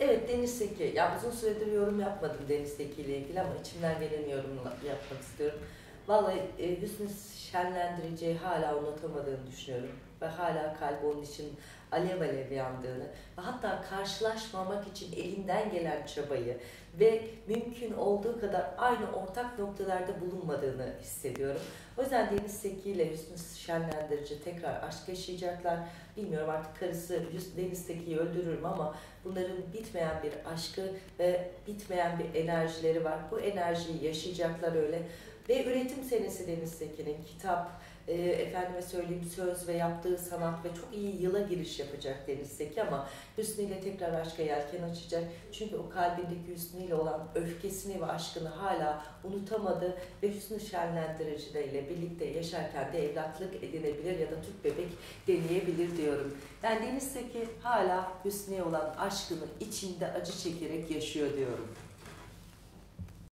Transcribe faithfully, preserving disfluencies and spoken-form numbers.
Evet, Deniz Seki. Ya uzun süredir yorum yapmadım Deniz Seki ile ilgili ama içimden gelen yorumla yapmak istiyorum. Vallahi e, Hüsnü Şenlendirici'yi hala unutamadığını düşünüyorum. Ve hala kalbi onun için alev alev yandığını ve hatta karşılaşmamak için elinden gelen çabayı ve mümkün olduğu kadar aynı ortak noktalarda bulunmadığını hissediyorum. O yüzden Deniz Seki ile Hüsnü Şenlendirici tekrar aşk yaşayacaklar. Bilmiyorum artık karısı Deniz Seki'yi öldürür mü ama bunların bitmeyen bir aşkı ve bitmeyen bir enerjileri var. Bu enerjiyi yaşayacaklar öyle. Ve üretim senesi Deniz Seki'nin kitap, e, efendime söyleyeyim söz ve yaptığı sanat ve çok iyi yıla giriş yapacak Deniz Seki ama Hüsnü ile tekrar aşka yelken açacak. Çünkü o kalbindeki Hüsnü ile olan öfkesini ve aşkını hala unutamadı ve Hüsnü Şenlendirici ile birlikte yaşarken de evlatlık edinebilir ya da tüp bebek deneyebilir diyorum. Yani Deniz Seki hala Hüsnü'ye olan aşkını içinde acı çekerek yaşıyor diyorum.